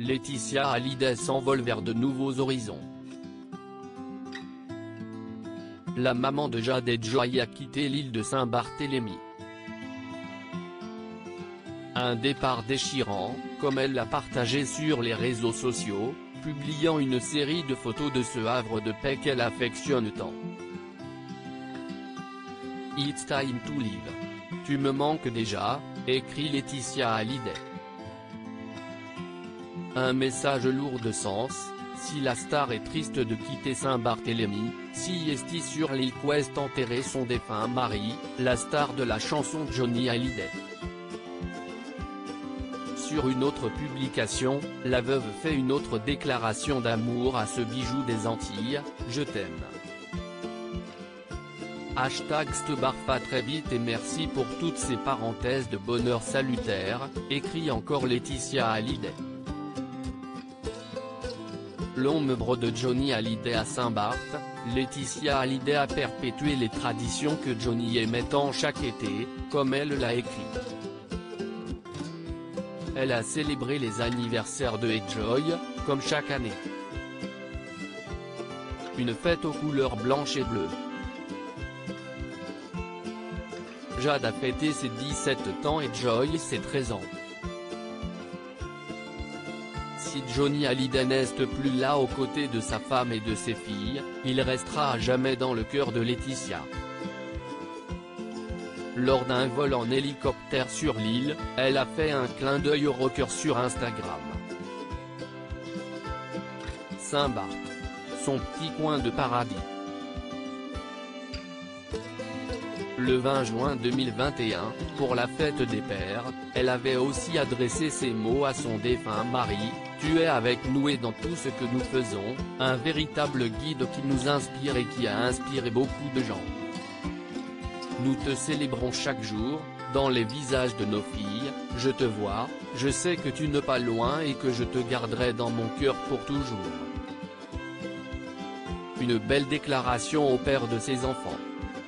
Laetitia Hallyday s'envole vers de nouveaux horizons. La maman de Jade et Joy a quitté l'île de Saint-Barthélemy. Un départ déchirant, comme elle l'a partagé sur les réseaux sociaux, publiant une série de photos de ce havre de paix qu'elle affectionne tant. It's time to live. Tu me manques déjà, écrit Laetitia Hallyday. Un message lourd de sens. Si la star est triste de quitter Saint-Barthélemy, si est sur l'île qu'est enterré son défunt mari, la star de la chanson Johnny Hallyday. Sur une autre publication, la veuve fait une autre déclaration d'amour à ce bijou des Antilles, je t'aime. #Stebarfa très vite et merci pour toutes ces parenthèses de bonheur salutaire, écrit encore Laetitia Hallyday. L'ombre de Johnny Hallyday à Saint-Barth, Laetitia Hallyday a perpétué les traditions que Johnny aimait tant chaque été, comme elle l'a écrit. Elle a célébré les anniversaires de Joy, comme chaque année. Une fête aux couleurs blanches et bleues. Jade a fêté ses 17 ans et Joy ses 13 ans. Si Johnny Hallyday n'est plus là aux côtés de sa femme et de ses filles, il restera à jamais dans le cœur de Laetitia. Lors d'un vol en hélicoptère sur l'île, elle a fait un clin d'œil au rocker sur Instagram. Saint-Barth. Son petit coin de paradis. Le 20 juin 2021, pour la fête des pères, elle avait aussi adressé ces mots à son défunt mari: tu es avec nous et dans tout ce que nous faisons, un véritable guide qui nous inspire et qui a inspiré beaucoup de gens. Nous te célébrons chaque jour, dans les visages de nos filles, je te vois, je sais que tu n'es pas loin et que je te garderai dans mon cœur pour toujours. Une belle déclaration au père de ses enfants.